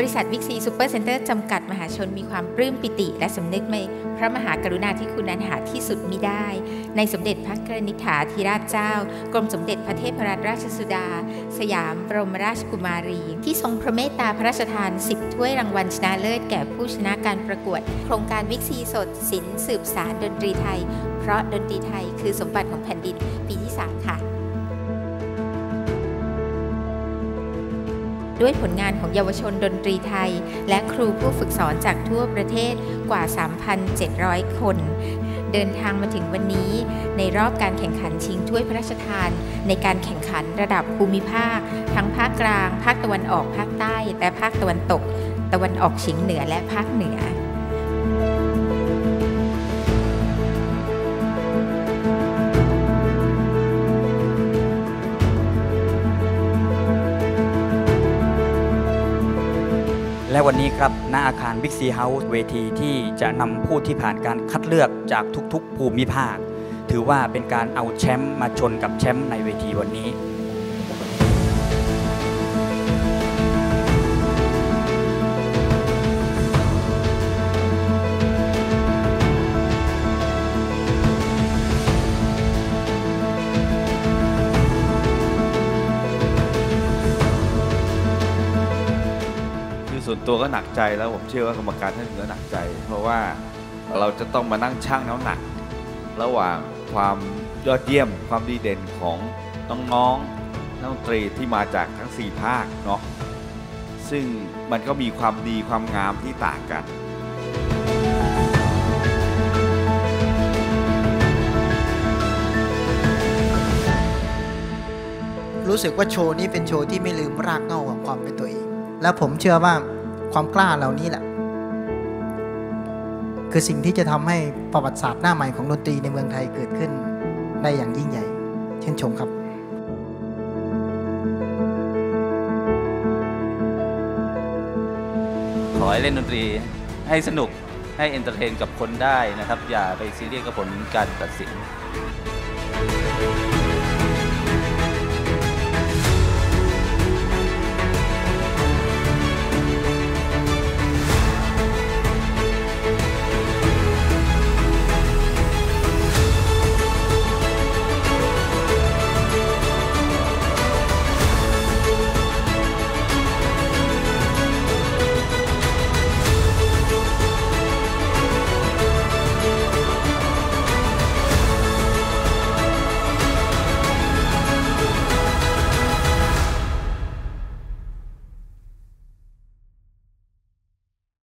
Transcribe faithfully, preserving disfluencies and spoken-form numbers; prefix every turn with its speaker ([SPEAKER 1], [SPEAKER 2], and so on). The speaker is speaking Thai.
[SPEAKER 1] ริษัทวิกซีซูเปอร์เซ็นเตอร์จำกัดมหาชนมีความปลื้มปิติและสำนึกในพระมหากรุณาธิคุณอันหาที่สุดมิได้ในสมเด็จพระกนิษฐาธิราชเจ้ากรมสมเด็จพระเทพรัตนราชสุดาสยามบรมราชกุมารีที่ทรงพระเมตตาพระราชทานสิบถ้วยรางวัลชนะเลิศแก่ผู้ชนะการประกวดโครงการวิกซีสดศิลป์สืบสานดนตรีไทยเพราะดนตรีไทยคือสมบัติของแผ่นดินปีที่สามค่ะด้วยผลงานของเยาวชนดนตรีไทยและครูผู้ฝึกสอนจากทั่วประเทศกว่า สามพันเจ็ดร้อย คนเดินทางมาถึงวันนี้ในรอบการแข่งขันชิงถ้วยพระราชทานในการแข่งขันระดับภูมิภาคทั้งภาคกลางภาคตะวันออกภาคใต้และภาคตะวันตกตะวันออกเฉียงเหนือและภาคเหนือ
[SPEAKER 2] และวันนี้ครับณอาคาร Big C House เวทีที่จะนำผู้ที่ผ่านการคัดเลือกจากทุกๆภูมิภาคถือว่าเป็นการเอาแชมป์มาชนกับแชมป์ในเวทีวันนี้
[SPEAKER 3] ส่วนตัวก็หนักใจแล้วผมเชื่อว่ากรรมการท่านก็หนักใจเพราะว่าเราจะต้องมานั่งชั่งน้ำหนักระหว่างความยอดเยี่ยมความดีเด่นของน้องๆนักดนตรีที่มาจากทั้งสี่ภาคเนาะซึ่งมันก็มีความดีความงามที่ต่างกัน
[SPEAKER 4] รู้สึกว่าโชว์นี้เป็นโชว์ที่ไม่ลืมรากเหง้าของความเป็นตัวเองและผมเชื่อว่าความกล้าเหล่านี้แหละคือสิ่งที่จะทำให้ประวัติศาสตร์หน้าใหม่ของดนตรีในเมืองไทยเกิดขึ้นได้อย่างยิ่งใหญ่เช่นชมครับ
[SPEAKER 5] ขอให้เล่นดนตรีให้สนุกให้เอนเตอร์เทนกับคนได้นะครับอย่าไปซีเรียสกับผลการตัดสิน